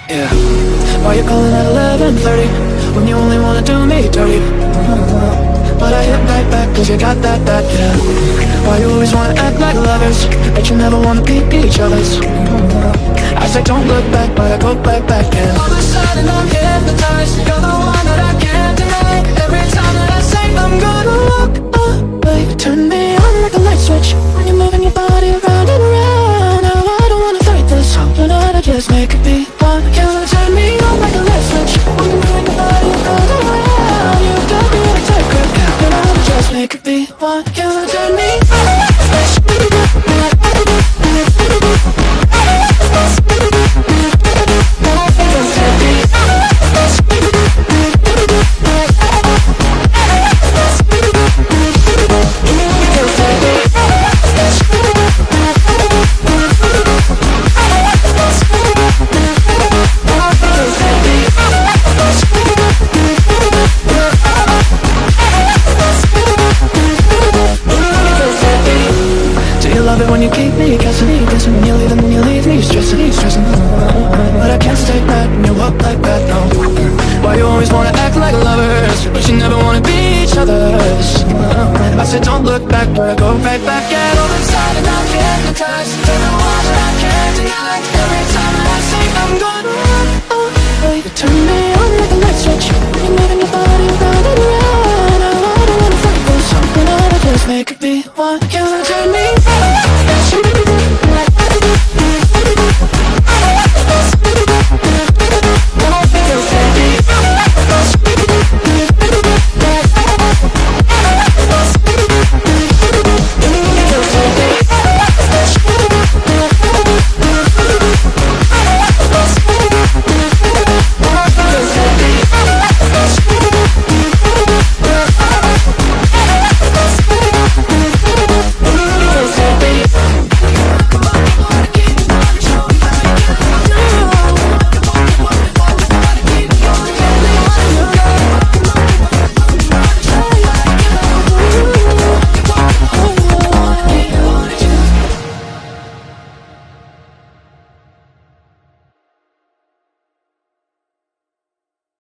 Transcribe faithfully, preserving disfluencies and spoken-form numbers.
Yeah. Why you calling at eleven thirty when you only wanna do me dirty? But I hit right back cause you got that, that, yeah. Why you always wanna act like lovers, but you never wanna be each other's? I say don't look back, but I go back, back, and all of a sudden I'm hypnotized. You're the one that I can't deny. Every time that I say I'm gonna walk away, you turn me on like a light switch when you're moving your body around and around. Now I don't wanna fight this, but I just make it be one. You turn me on like a light switch when you're moving your body around and around. You got me in a tight grip, but I just make it be one. You turn me on. When you keep me guessing, me guessing, when you leave and then you leave me stressing, me stressing. But I can't stay mad when you walk like that, no. Why you always wanna act like lovers, but you never wanna be each other's? I said don't look back, but I go right back at all inside and I'm hypnotized. You're the one that I can't deny. Every time that I say I'm gonna run away, you turn